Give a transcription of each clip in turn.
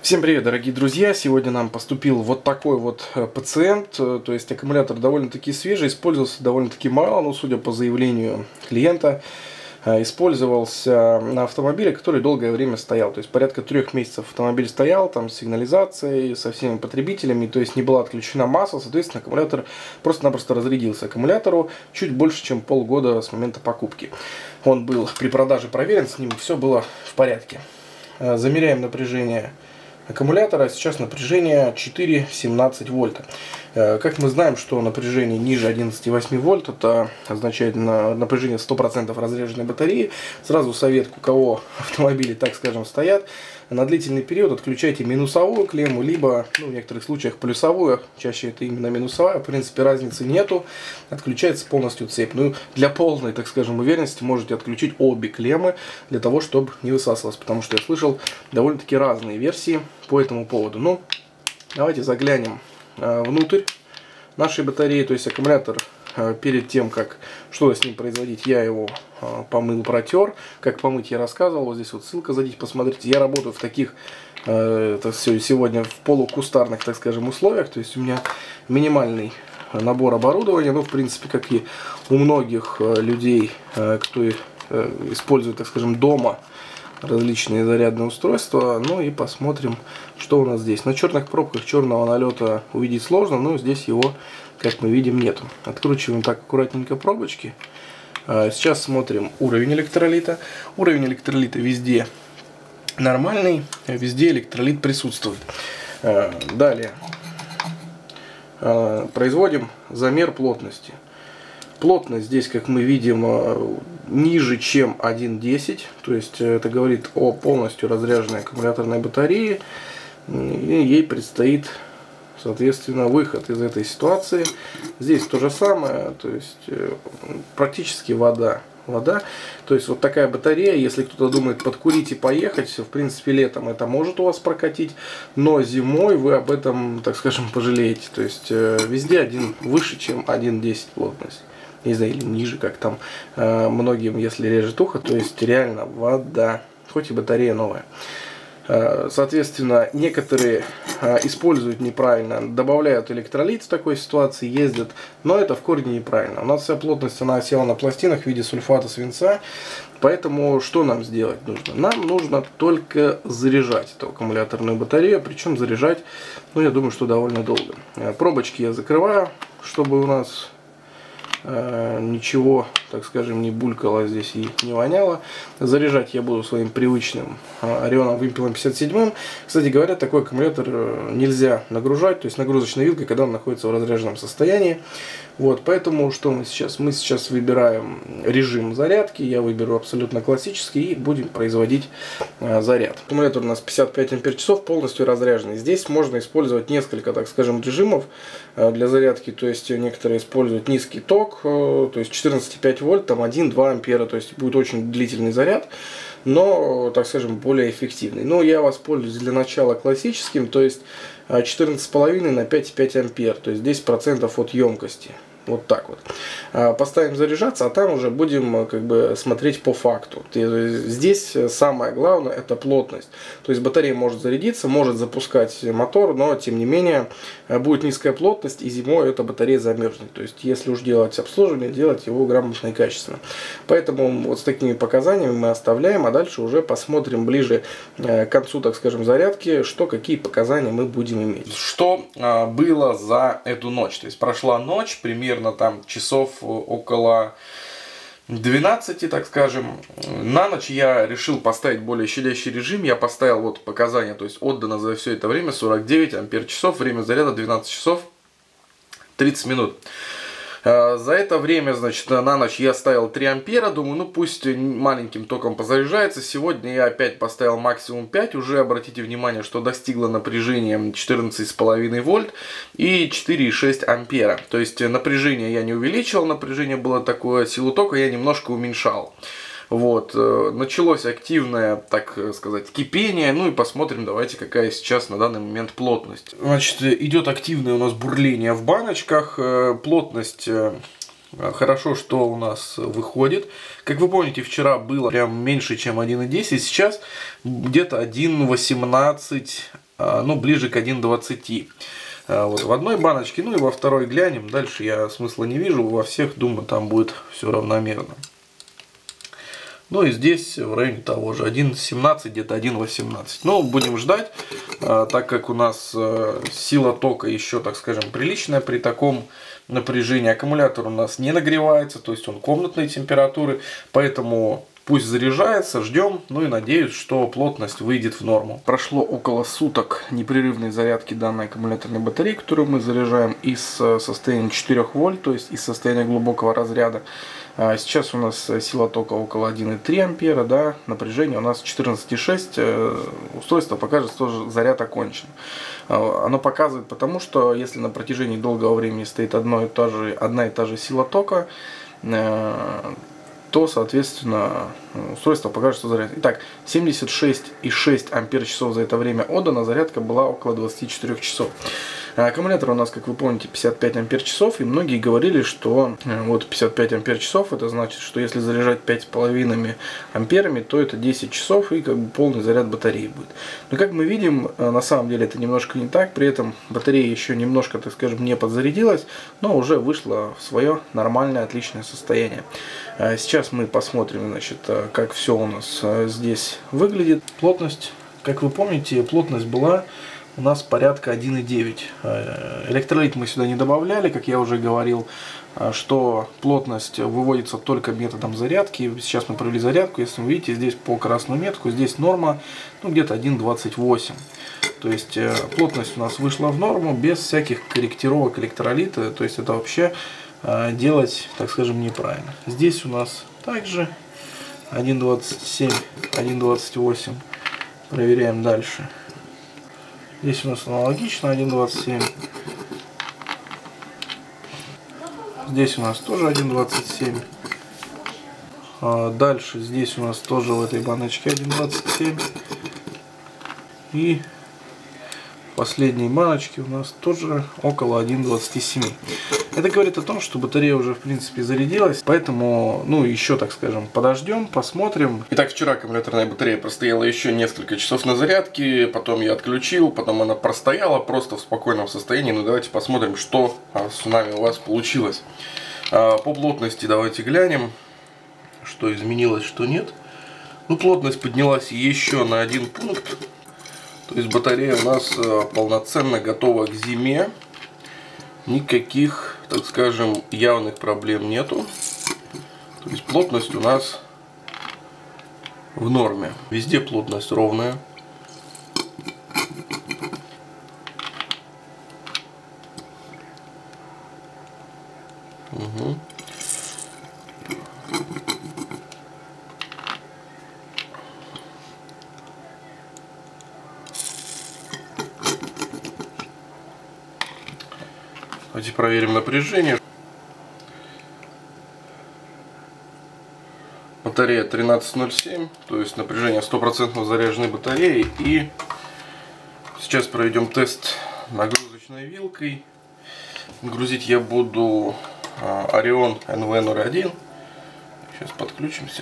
Всем привет, дорогие друзья! Сегодня нам поступил вот такой вот пациент, то есть аккумулятор довольно-таки свежий, использовался довольно-таки мало, но судя по заявлению клиента, использовался на автомобиле, который долгое время стоял, то есть порядка 3 месяцев автомобиль стоял, там с сигнализацией, со всеми потребителями, то есть не была отключена масса, соответственно аккумулятор просто-напросто разрядился. Аккумулятору чуть больше, чем полгода с момента покупки. Он был при продаже проверен, с ним все было в порядке. Замеряем напряжение аккумулятора. Сейчас напряжение 4,17 вольта. Как мы знаем, что напряжение ниже 11,8 вольт, это означает напряжение 100% разряженной батареи. Сразу совет, у кого автомобили, так скажем, стоят, на длительный период отключайте минусовую клемму, либо в некоторых случаях плюсовую, чаще это именно минусовая, в принципе разницы нету, отключается полностью цепь. Для полной, так скажем, уверенности можете отключить обе клеммы, для того, чтобы не высасывалось, потому что я слышал довольно-таки разные версии по этому поводу. Давайте заглянем внутрь нашей батареи, то есть аккумулятор перед тем, как что-то с ним производить, я его помыл, протер. Как помыть я рассказывал, вот здесь вот ссылка, зайдите, посмотрите. Я работаю в таких, сегодня в полукустарных, так скажем, условиях, то есть у меня минимальный набор оборудования, в принципе, как и у многих людей, кто использует, так скажем, дома различные зарядные устройства. И посмотрим, что у нас здесь. На черных пробках черного налета увидеть сложно, но здесь его, как мы видим, нету. Откручиваем так аккуратненько пробочки. Сейчас смотрим уровень электролита. Уровень электролита везде нормальный, везде электролит присутствует. Далее производим замер плотности. Плотность здесь, как мы видим, ниже, чем 1,10. То есть это говорит о полностью разряженной аккумуляторной батарее. И ей предстоит, соответственно, выход из этой ситуации. Здесь то же самое, то есть практически вода. То есть вот такая батарея, если кто-то думает подкурить и поехать, в принципе летом это может у вас прокатить, но зимой вы об этом, так скажем, пожалеете. То есть везде выше, чем 1,10 плотность. Не знаю, или ниже, как там многим, если режет ухо, то есть реально вода, хоть и батарея новая. Соответственно, некоторые используют неправильно, добавляют электролит в такой ситуации, ездят, но это в корне неправильно. У нас вся плотность, она осела на пластинах в виде сульфата свинца, поэтому что нам сделать нужно? Нам нужно только заряжать эту аккумуляторную батарею, причем заряжать, я думаю, что довольно долго. Пробочки я закрываю, чтобы у нас ничего, так скажем, не булькало здесь и не воняло. Заряжать я буду своим привычным Orion вымпелом 57. Кстати говоря, такой аккумулятор нельзя нагружать, то есть нагрузочной вилкой, когда он находится в разряженном состоянии. Поэтому что мы сейчас? Мы сейчас выбираем режим зарядки, я выберу абсолютно классический и будем производить заряд. Аккумулятор у нас 55 ампер-часов, полностью разряженный. Здесь можно использовать несколько, так скажем, режимов для зарядки, то есть некоторые используют низкий ток, то есть 14,5 вольт, там 1-2 ампера, то есть будет очень длительный заряд, но, так скажем, более эффективный. Я воспользуюсь для начала классическим, то есть 14,5 на 5,5 ампер, то есть 10% от емкости. Вот так вот. Поставим заряжаться, а там уже будем смотреть по факту. Здесь самое главное — это плотность. То есть батарея может зарядиться, может запускать мотор, но тем не менее будет низкая плотность, и зимой эта батарея замерзнет. То есть если уж делать обслуживание, делать его грамотно и качественно. Поэтому вот с такими показаниями мы оставляем, а дальше уже посмотрим ближе к концу, так скажем, зарядки, какие показания мы будем иметь. Что было за эту ночь? То есть прошла ночь, примерно там часов около 12, так скажем. На ночь я решил поставить более щадящий режим. Я поставил показания, то есть отдано за все это время 49 ампер-часов, время заряда 12 часов 30 минут. За это время, значит, на ночь я ставил 3 ампера, думаю, пусть маленьким током позаряжается. Сегодня я опять поставил максимум 5, уже обратите внимание, что достигло напряжения 14,5 вольт и 4,6 ампера. То есть напряжение я не увеличивал, напряжение было такое, силу тока я немножко уменьшал. Началось активное, так сказать, кипение. И посмотрим, давайте, какая сейчас на данный момент плотность. Значит, идет активное у нас бурление в баночках. Плотность хорошо, что у нас выходит. Как вы помните, вчера было прям меньше, чем 1,10. Сейчас где-то 1,18 ну, ближе к 1,20. Вот в одной баночке, ну и во второй глянем. Дальше я смысла не вижу, во всех, думаю, там будет все равномерно. Ну и здесь в районе того же 1,17, где-то 1,18. Но будем ждать, так как у нас сила тока еще, так скажем, приличная при таком напряжении. Аккумулятор у нас не нагревается, то есть он комнатной температуры, поэтому пусть заряжается, ждем, ну и надеюсь, что плотность выйдет в норму. Прошло около суток непрерывной зарядки данной аккумуляторной батареи, которую мы заряжаем из состояния 4 вольт, то есть из состояния глубокого разряда. Сейчас у нас сила тока около 1,3 ампера, да, напряжение у нас 14,6, устройство покажет, что заряд окончен. Оно показывает потому, что если на протяжении долгого времени стоит одна и та же сила тока, то, соответственно, устройство покажет, что заряд. Итак, 76,6 ампер-часов за это время отдано, зарядка была около 24 часов. Аккумулятор у нас, как вы помните, 55 ампер-часов, и многие говорили, что вот 55 ампер-часов, это значит, что если заряжать 5,5 амперами, то это 10 часов и как бы полный заряд батареи будет. Но как мы видим, на самом деле это немножко не так, при этом батарея еще немножко, так скажем, не подзарядилась, но уже вышла в свое нормальное, отличное состояние. Сейчас мы посмотрим, значит, как все у нас здесь выглядит. Плотность, как вы помните, плотность была у нас порядка 1,9. Электролит мы сюда не добавляли, как я уже говорил, что плотность выводится только методом зарядки. Сейчас мы провели зарядку, если вы видите, здесь по красную метку, здесь норма, ну, где-то 1,28. То есть плотность у нас вышла в норму без всяких корректировок электролита, то есть это вообще делать, так скажем, неправильно. Здесь у нас также 1,27, 1,28. Проверяем дальше. Здесь у нас аналогично 1,27. Здесь у нас тоже 1,27. Дальше здесь у нас тоже в этой баночке 1,27. И в последней баночке у нас тоже около 1,27. Это говорит о том, что батарея уже в принципе зарядилась, поэтому, ну, еще, так скажем, подождем, посмотрим. Итак, вчера аккумуляторная батарея простояла еще несколько часов на зарядке, потом я отключил, потом она простояла просто в спокойном состоянии. Ну, давайте посмотрим, что с нами у вас получилось. По плотности давайте глянем, что изменилось, что нет. Ну, плотность поднялась еще на 1 пункт, то есть батарея у нас полноценно готова к зиме. Никаких, так скажем, явных проблем нету. То есть плотность у нас в норме. Везде плотность ровная. Угу. Давайте проверим напряжение. Батарея 13,07, то есть напряжение 100% заряженной батареи. И сейчас проведем тест нагрузочной вилкой. Грузить я буду Orion NV01. Сейчас подключимся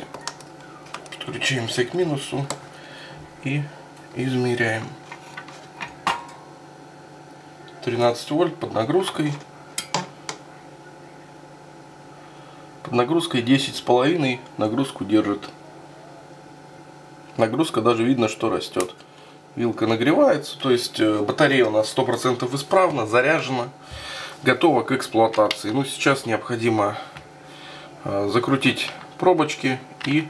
к минусу и измеряем. 13 вольт под нагрузкой. Под нагрузкой 10,5 нагрузку держит. Нагрузка даже видно, что растет. Вилка нагревается, то есть батарея у нас 100% исправна, заряжена, готова к эксплуатации. Ну, сейчас необходимо закрутить пробочки и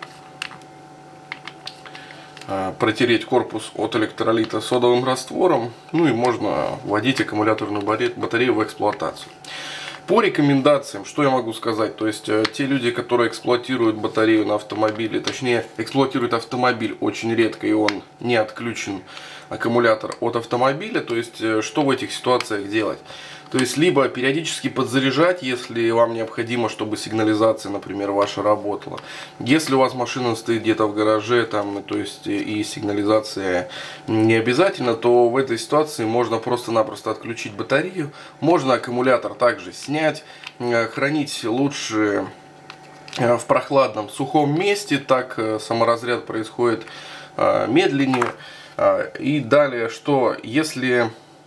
протереть корпус от электролита содовым раствором. Ну и можно вводить аккумуляторную батарею в эксплуатацию. По рекомендациям, что я могу сказать, то есть те люди, которые эксплуатируют батарею на автомобиле, точнее эксплуатируют автомобиль очень редко и он не отключен, аккумулятор от автомобиля, то есть что в этих ситуациях делать? То есть либо периодически подзаряжать, если вам необходимо, чтобы сигнализация, например, ваша работала. Если у вас машина стоит где-то в гараже, там, то есть и сигнализация не обязательно, то в этой ситуации можно просто-напросто отключить батарею. Можно аккумулятор также снять, хранить лучше в прохладном, сухом месте, так саморазряд происходит медленнее. И далее, что если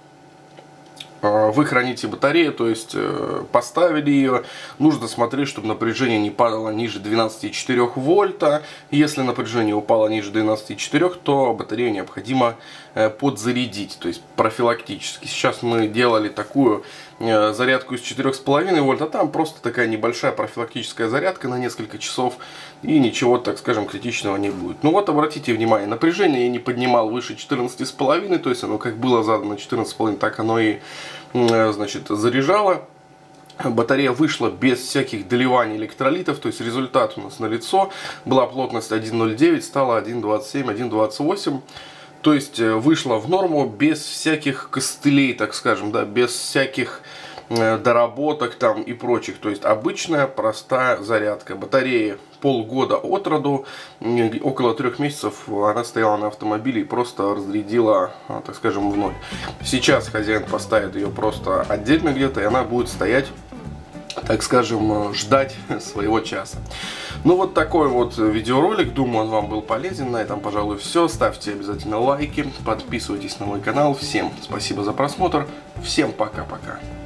вы храните батарею, то есть поставили ее, нужно смотреть, чтобы напряжение не падало ниже 12,4 вольта. Если напряжение упало ниже 12,4, то батарею необходимо подзарядить, то есть профилактически. Сейчас мы делали такую зарядку из 4,5 вольт, а там просто такая небольшая профилактическая зарядка на несколько часов, и ничего, так скажем, критичного не будет. Ну вот, обратите внимание, напряжение я не поднимал выше 14,5, то есть оно как было задано 14,5, так оно и, значит, заряжало. Батарея вышла без всяких доливаний электролитов, то есть результат у нас налицо. Была плотность 1,09, стала 1,27, 1,28. То есть вышла в норму без всяких костылей, так скажем, да, без всяких доработок там и прочих. То есть обычная простая зарядка. Батарея полгода от роду, около 3 месяцев она стояла на автомобиле и просто разрядила, так скажем, в ноль. Сейчас хозяин поставит ее просто отдельно где-то, и она будет стоять, так скажем, ждать своего часа. Ну вот такой вот видеоролик, думаю, он вам был полезен. На этом, пожалуй, все. Ставьте обязательно лайки, подписывайтесь на мой канал. Всем спасибо за просмотр, всем пока-пока.